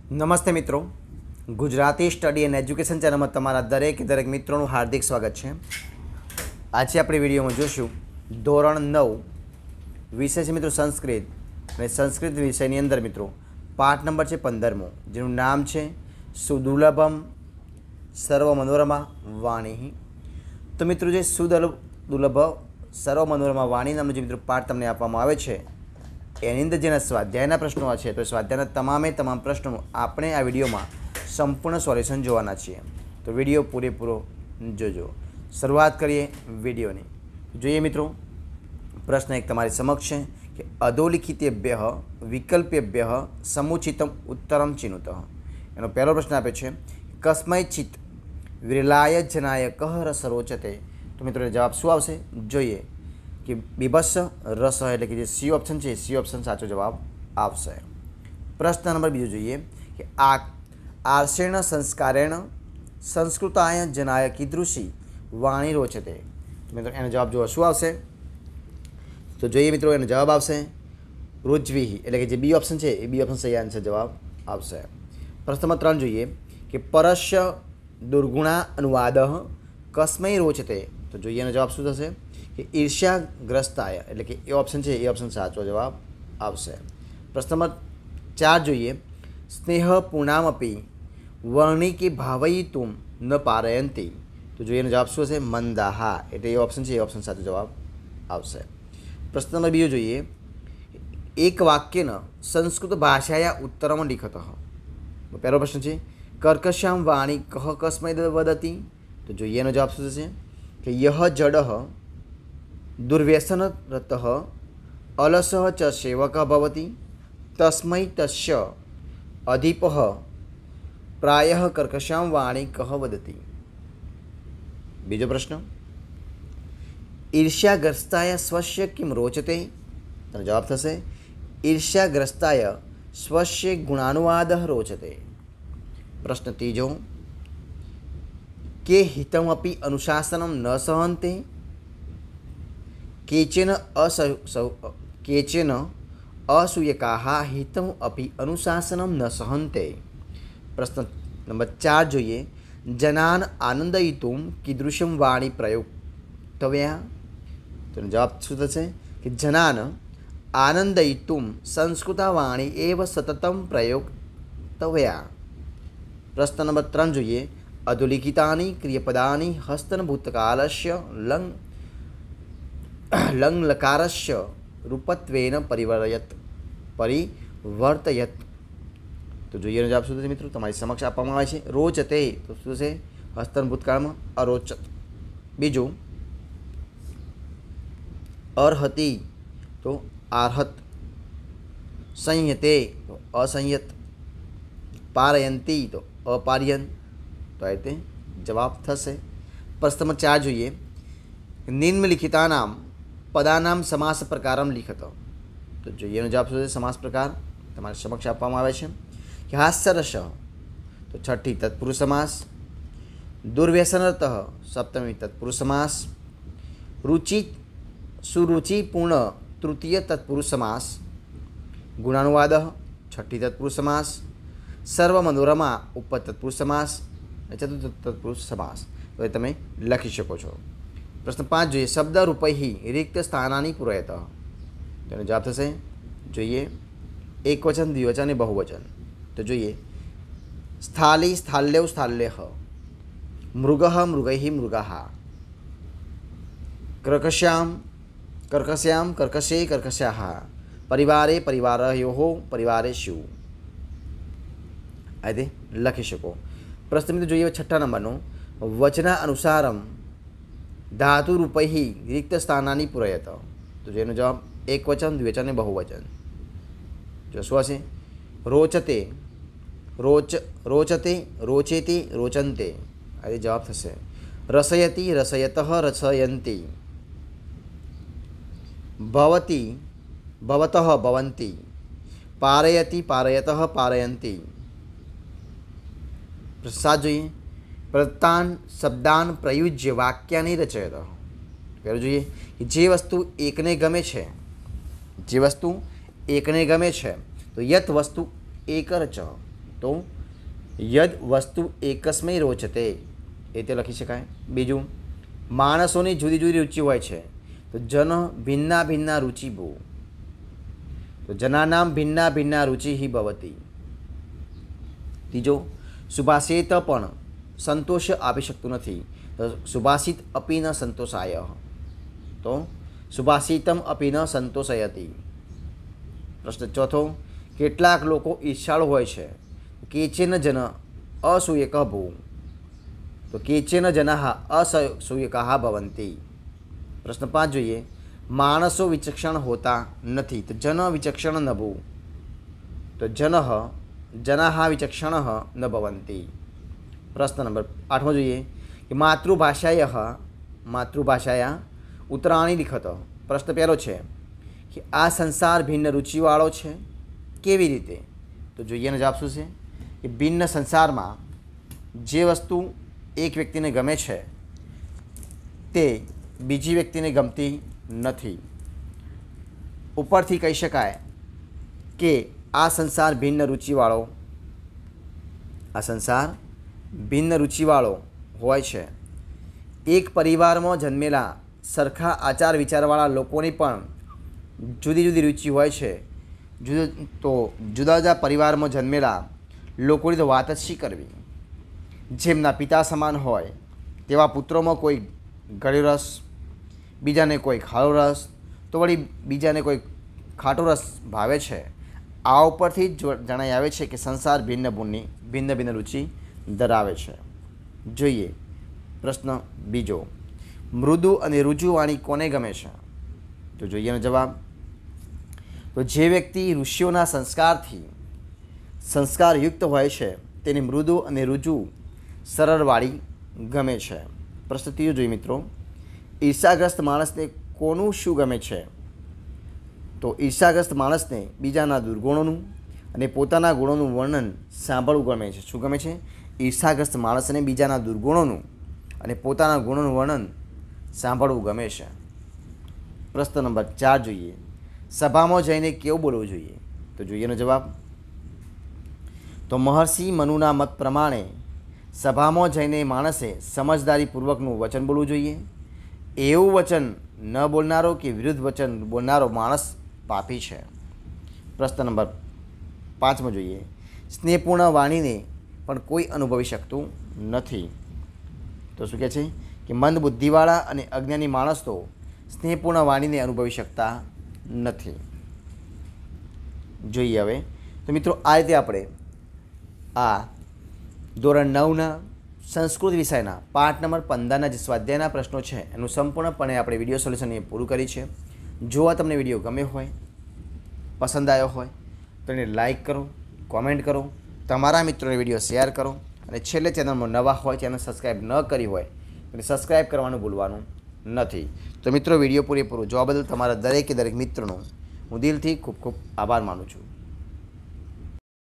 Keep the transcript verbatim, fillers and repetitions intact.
નમસ્તે મિત્રો, Gujarati study and education ચેનલમાં તમારા દરેક દરેક મિત્રોનું હાર્દિક સ્વાગત છે. આજે આપણે વિડીયોમાં જોઈશું ધોરણ નવ વિષય છે મિત્રો સંસ્કૃત, અને સંસ્કૃત વિષયની અંદર મિત્રો પાઠ નંબર છે પંદરમો, જેનું નામ છે સુદુર્લભમ સર્વ મનોરમા વાણી. તો મિત્રો જે સુદુર્લભ સર્વ મનોરમા વાણી નામનો જે મિત્રો પાઠ તમને આપવામાં આવે છે એની અંદર જેના સ્વાધ્યાયના પ્રશ્નો છે, તો સ્વાધ્યાયના તમામે તમામ પ્રશ્નોનું આપણે આ વિડીયોમાં સંપૂર્ણ સોલ્યુશન જોવાના છીએ. તો વિડીયો પૂરેપૂરો જોજો. શરૂઆત કરીએ વિડીયોની. જોઈએ મિત્રો, પ્રશ્ન એક તમારી સમક્ષ છે કે અધોલિખિતેભ્ય વિકલ્પેભ્ય સમુચિતમ ઉત્તરમ ચિનુતઃ. એનો પહેલો પ્રશ્ન આપે છે કસ્મૈચિત વિરલાય જનાય કહ રસ રોચતે. તો મિત્રો જવાબ શું આવશે જોઈએ કે બીભત્સ રસ, એટલે કે જે સી ઓપ્શન છે સી ઓપ્શન સાચો જવાબ આવશે. પ્રશ્ન નંબર બીજો જોઈએ કે આ આર્ષેણ સંસ્કારેણ સંસ્કૃતાય જનાય કીદૃશી વાણી રોચતે. મિત્રો એનો જવાબ જો શું આવશે તો જોઈએ મિત્રો, એનો જવાબ આવશે રુજ્વી, એટલે કે જે બી ઓપ્શન છે એ બી ઓપ્શન સહી આન્સર જવાબ આવશે. પ્રશ્ન નંબર ત્રણ જોઈએ કે પરસ્ય દુર્ગુણા અનુવાદ કસ્મૈ રોચતે. તો જોઈએ એનો જવાબ શું થશે કે ઈર્ષ્યાગ્રસ્તાય, એટલે કે એ ઓપ્શન છે એ ઓપ્શન સાચો જવાબ આવશે. પ્રશ્ન નંબર ચાર જોઈએ સ્નેહ પૂર્ણામપી વર્ણિકી ભાવયિતુમ ન પારયંતી. તો જોઈએ એનો જવાબ શું હશે મંદાહા, એટલે એ ઓપ્શન છે એ ઓપ્શન સાચો જવાબ આવશે. પ્રશ્ન નંબર બીજો જોઈએ એક વાક્યન સંસ્કૃત ભાષાયા ઉત્તરમ લિખત. પહેલો પ્રશ્ન છે કર્કશ્યામ વાણી કહ કસ્મૈ વદતી. તો જોઈએ એનો જવાબ શું થશે કે યહ જડ દુર્વ્યસનરત અલસ ચ સેવક ભવતી તસ્મૈ તસ્ય અધિપ પ્રાય કર્કશામ વાણી કહ વદતી. બીજો પ્રશ્ન ઈર્ષ્યાગ્રસ્તાય સ્વસ્ય કિમ રોચતે. તેનો જવાબ થશે ઈર્ષ્યાગ્રસ્તાય સ્વસ્ય ગુણાનુવાદ રોચતે. પ્રશ્ન ત્રીજો કે હિતમપી અનુશાસનમ ન સહંતે કેચેન અસ કેચેન અસૂયકાહ હિતમ અપી અનુશાસનમ ન સહંતે. પ્રશ્ન નંબર ચાર જોઈએ જનાન આનંદયિતુમ કીદૃશમ વાણી પ્રયોક્તવ્યા. તેનો જવાબ શું થશે કે જનાન આનંદયિતુમ સંસ્કૃતા વાણી એવ સતતમ પ્રયોક્તવ્યા. પ્રશ્ન નંબર ત્રણ જોઈએ અધોલિખિતાની ક્રિયપદાની હસ્તન ભૂતકાલસ્ય લંગ લંગ લકારસ્ય રૂપત્વેન પરિવર્યત પરિવર્તયત. તો જોઈએ જવાબ શું થશે મિત્રો, તમારી સમક્ષ આપવામાં આવે છે રોચતે. તો શું છે હસ્તન ભૂતકાળમાં અરોચત. બીજું અર્હતિ તો આર્હત, સંયતે તો અસંયત, પારયંતી તો અપાર્યન. તો આ રીતે જવાબ થશે. પ્રશ્ન નંબર ચાર જોઈએ નિમ્નલિખિતાનામ પદાનામ સમાસ પ્રકારમ લિખત. તો જોઈએ એનો જવાબ શું છે સમાસ પ્રકાર તમારી સમક્ષ આપવામાં આવે છે કે હાસ્યરસ તો છઠ્ઠી તત્પુરુષ સમાસ, દુર્વ્યસનરત સપ્તમી તત્પુરુષ સમાસ, રુચિ સુરુચિપૂર્ણ તૃતીય તત્પુરુષ સમાસ, ગુણાનુવાદ છઠ્ઠી તત્પુરુષ સમાસ, સર્વ મનોરમા ઉપ તત્પુરુષ સમાસ અને ચતુર્થ તત્પુરુષ સમાસ. તો એ તમે લખી શકો છો. પ્રશ્ન પાંચ જોઈએ શબ્દ રૂપૈ રિક્ત સ્થાનાની પુરયત. તેનો જવાબ થશે જોઈએ એક વચન, દ્વિવચન અને બહુવચન. તો જોઈએ સ્થાલી સ્થાલ્યવ સ્થાલ્યઃ, મૃગ મૃગૈ મૃગાઃ, કર્કશ્યામ કર્કશ્યામ કર્કશે કર્કશાઃ, પરિવારે પરિવારયોઃ પરિવારેષુ. આ રીતે લખી શકો. પ્રશ્ન મિત્રો જોઈએ છઠ્ઠા નંબરનો વચના અનુસારમ ધાતુ રૂપૈ રિક્ત સ્થાનાની પુરયત. તો જેનો જવાબ એક વચન, દ્વિવચન અને બહુવચન. જો શું હશે રોચતે રોચ રોચતે રોચેતે રોચંતે. આ જવાબ થશે રસયતી રસયતઃ રસયંતી, ભવતી ભવતઃ ભવંતી, પારયતિ પારયતઃ પારયંતી. સાત જોઈએ પ્રતાન શબ્દાન પ્રયુજ્ય વાક્યાની રચયત. પહેલું જોઈએ જે વસ્તુ એકને ગમે છે, જે વસ્તુ એકને ગમે છે તો યત વસ્તુ એક રચ તો યદ વસ્તુ એકસ્મય રોચતે એ તે લખી શકાય. બીજું, માણસોની જુદી જુદી રુચિ હોય છે, તો જન ભિન્ના ભિન્ના રુચિ ભૂ, તો જનાનામ ભિન્ના ભિન્ના રુચિ હિ ભવતી. ત્રીજો, સુભાષિત પણ સંતોષ આપી શકતું નથી, તો સુભાષિત અપી ન સંતોષાય, તો સુભાષિતમ અપી ન સંતોષયતી. પ્રશ્ન ચોથો, કેટલાક લોકો ઈર્ષાળુ હોય છે, કેચેન જન અસૂયક ભૂ, તો કેચેન જનાહ અસૂયકાહ ભવંતી. પ્રશ્ન પાંચ જોઈએ, માણસો વિચક્ષણ હોતા નથી, તો જન વિચક્ષણ ન ભૂ, તો જનઃ જનાહ વિચક્ષણ ન ભવંતી. પ્રશ્ન નંબર આઠમો જોઈએ કે માતૃભાષાય માતૃભાષાયા ઉત્તરાણી લિખત. પ્રશ્ન પહેલો છે કે આ સંસાર ભિન્ન રુચિવાળો છે, કેવી રીતે? તો જોઈએ એનો જવાબ શું છે કે ભિન્ન સંસારમાં જે વસ્તુ એક વ્યક્તિને ગમે છે તે બીજી વ્યક્તિને ગમતી નથી. ઉપરથી કહી શકાય કે આ સંસાર ભિન્ન રુચિવાળો આ સંસાર ભિન્ન રુચિવાળો હોય છે. એક પરિવારમાં જન્મેલા સરખા આચાર વિચારવાળા લોકોની પણ જુદી જુદી રુચિ હોય છે. જુદા તો જુદા જુદા પરિવારમાં જન્મેલા લોકોની તો વાત જ શી કરવી. જેમના પિતા સમાન હોય તેવા પુત્રોમાં કોઈ ગળ્યો રસ, બીજાને કોઈ ખારો રસ, તો વળી બીજાને કોઈ ખાટો રસ ભાવે છે. આ ઉપરથી જ જણાઈ આવે છે કે સંસાર ભિન્ન ભૂની ભિન્ન ભિન્ન રુચિ ધરાવે છે. જોઈએ પ્રશ્ન બીજો, મૃદુ અને રુજુવાણી કોને ગમે છે? તો જોઈએ એનો જવાબ. તો જે વ્યક્તિ ઋષિઓના સંસ્કારથી સંસ્કારયુક્ત હોય છે તેની મૃદુ અને રુજુ સરળવાળી ગમે છે. પ્રશ્ન ત્રીજો જોઈએ મિત્રો, ઈર્ષાગ્રસ્ત માણસને કોનું શું ગમે છે? તો ઈર્ષાગ્રસ્ત માણસને બીજાના દુર્ગુણોનું અને પોતાના ગુણોનું વર્ણન સાંભળવું ગમે છે. શું ગમે છે? ઈર્ષાગ્રસ્ત માણસને બીજાના દુર્ગુણોનું અને પોતાના ગુણોનું વર્ણન સાંભળવું ગમે છે. પ્રશ્ન નંબર ચાર જોઈએ, સભામાં જઈને કેવું બોલવું જોઈએ? તો જોઈએ એનો જવાબ. તો મહર્ષિ મનુના મત પ્રમાણે સભામાં જઈને માણસે સમજદારીપૂર્વકનું વચન બોલવું જોઈએ. એવું વચન ન બોલનારો કે વિરુદ્ધ વચન બોલનારો માણસ પાપી છે. પ્રશ્ન નંબર પાંચમો જોઈએ, સ્નેહપૂર્ણ વાણીને પણ કોઈ અનુભવી શકતું નથી. તો શું કહે છે કે મંદ બુદ્ધિવાળા અને અજ્ઞાની માણસ તો સ્નેહપૂર્ણ વાણીને અનુભવી શકતા નથી. જોઈએ હવે તો મિત્રો, આ રીતે આપણે આ ધોરણ નવના સંસ્કૃત વિષયના પાઠ નંબર પંદરના જે સ્વાધ્યાયના પ્રશ્નો છે એનું સંપૂર્ણપણે આપણે વિડીયો સોલ્યુશન એ પૂરું કરી છે. જો આ તમને વિડીયો ગમ્યો હોય, પસંદ આવ્યો હોય તો એને લાઇક કરો, કોમેન્ટ કરો, તમારા મિત્રોને વિડીયો શેર કરો અને છેલ્લે ચેનલમાં નવા હોય, ચેનલ સબસ્ક્રાઈબ ન કરી હોય તો સબસ્ક્રાઈબ કરવાનું ભૂલવાનું નથી. તો મિત્રો, વિડીયો પૂરેપૂરો જોવા બદલ તમારા દરેકે દરેક મિત્રોનો હું દિલથી ખૂબ ખૂબ આભાર માનું છું.